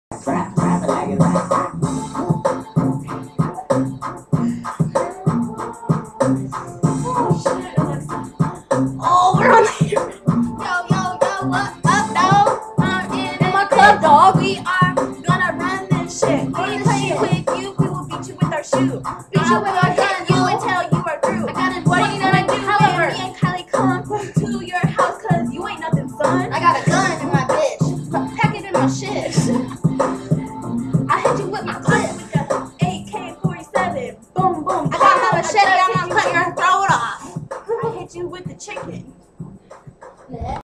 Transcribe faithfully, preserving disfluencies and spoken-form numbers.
Trap, trap it like it's hot. Oh shit, Alexa. Oh, we're on the Yo, yo, yo, what up, dog? I'm in, in my club, dog. We are gonna run this shit. We ain't playing with you, we will beat you with our shoe. Beat you with our gun, you and tell